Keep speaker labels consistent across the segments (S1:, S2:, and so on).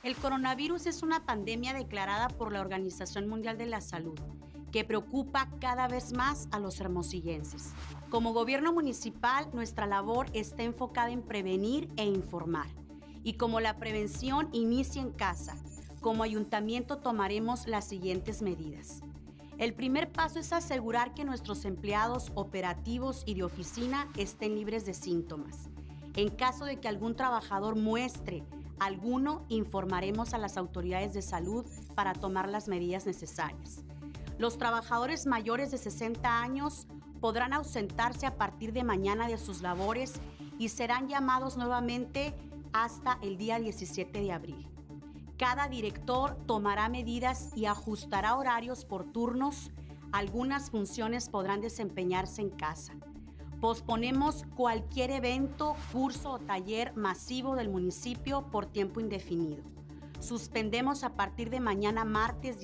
S1: El coronavirus es una pandemia declarada por la Organización Mundial de la Salud, que preocupa cada vez más a los hermosillenses. Como gobierno municipal, nuestra labor está enfocada en prevenir e informar. Y como la prevención inicia en casa, como ayuntamiento tomaremos las siguientes medidas. El primer paso es asegurar que nuestros empleados operativos y de oficina estén libres de síntomas. En caso de que algún trabajador muestre alguno, informaremos a las autoridades de salud para tomar las medidas necesarias. Los trabajadores mayores de 60 años podrán ausentarse a partir de mañana de sus labores y serán llamados nuevamente hasta el día 17 de abril. Cada director tomará medidas y ajustará horarios por turnos. Algunas funciones podrán desempeñarse en casa. Posponemos cualquier evento, curso o taller masivo del municipio por tiempo indefinido. Suspendemos a partir de mañana martes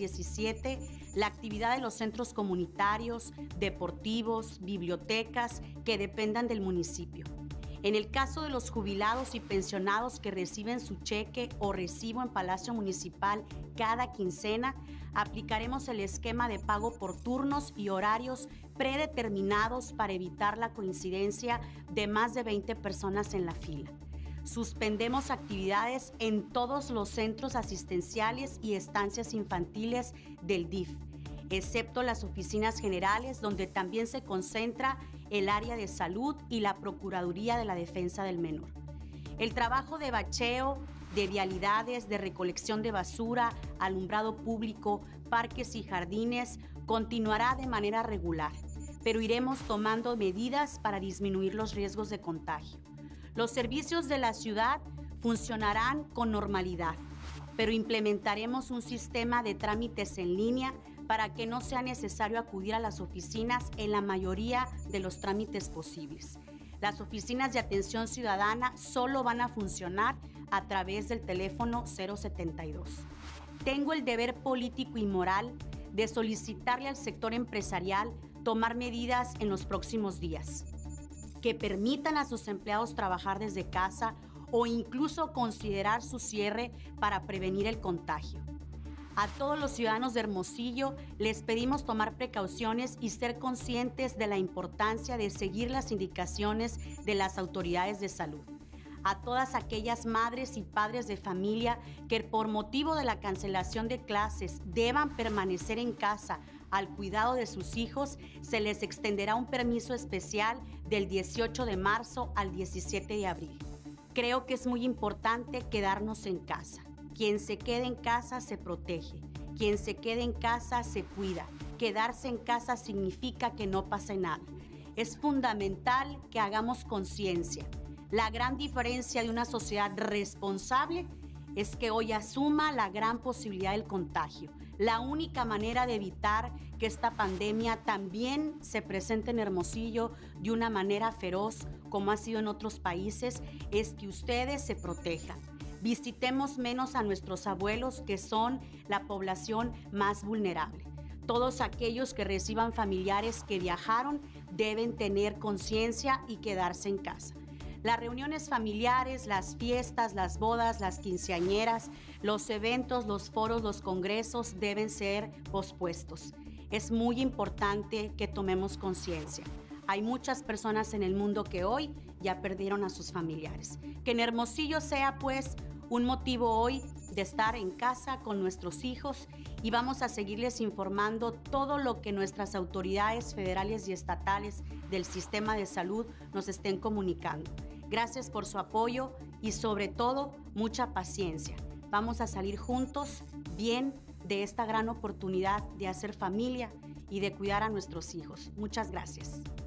S1: 17 la actividad de los centros comunitarios, deportivos, bibliotecas que dependan del municipio. En el caso de los jubilados y pensionados que reciben su cheque o recibo en Palacio Municipal cada quincena, aplicaremos el esquema de pago por turnos y horarios predeterminados para evitar la coincidencia de más de 20 personas en la fila. Suspendemos actividades en todos los centros asistenciales y estancias infantiles del DIF, excepto las oficinas generales, donde también se concentra el área de salud y la Procuraduría de la Defensa del Menor. El trabajo de bacheo, de vialidades, de recolección de basura, alumbrado público, parques y jardines continuará de manera regular, pero iremos tomando medidas para disminuir los riesgos de contagio. Los servicios de la ciudad funcionarán con normalidad, pero implementaremos un sistema de trámites en línea para que no sea necesario acudir a las oficinas en la mayoría de los trámites posibles. Las oficinas de atención ciudadana solo van a funcionar a través del teléfono 072. Tengo el deber político y moral de solicitarle al sector empresarial tomar medidas en los próximos días que permitan a sus empleados trabajar desde casa o incluso considerar su cierre para prevenir el contagio. A todos los ciudadanos de Hermosillo les pedimos tomar precauciones y ser conscientes de la importancia de seguir las indicaciones de las autoridades de salud. A todas aquellas madres y padres de familia que por motivo de la cancelación de clases deban permanecer en casa al cuidado de sus hijos, se les extenderá un permiso especial del 18 de marzo al 17 de abril. Creo que es muy importante quedarnos en casa. Quien se quede en casa se protege. Quien se quede en casa se cuida. Quedarse en casa significa que no pase nada. Es fundamental que hagamos conciencia. La gran diferencia de una sociedad responsable es que hoy asuma la gran posibilidad del contagio. La única manera de evitar que esta pandemia también se presente en Hermosillo de una manera feroz, como ha sido en otros países, es que ustedes se protejan. Visitemos menos a nuestros abuelos, que son la población más vulnerable. Todos aquellos que reciban familiares que viajaron deben tener conciencia y quedarse en casa. Las reuniones familiares, las fiestas, las bodas, las quinceañeras, los eventos, los foros, los congresos deben ser pospuestos. Es muy importante que tomemos conciencia. Hay muchas personas en el mundo que hoy ya perdieron a sus familiares. Que en Hermosillo sea pues un motivo hoy de estar en casa con nuestros hijos, y vamos a seguirles informando todo lo que nuestras autoridades federales y estatales del sistema de salud nos estén comunicando. Gracias por su apoyo y sobre todo mucha paciencia. Vamos a salir juntos bien de esta gran oportunidad de hacer familia y de cuidar a nuestros hijos. Muchas gracias.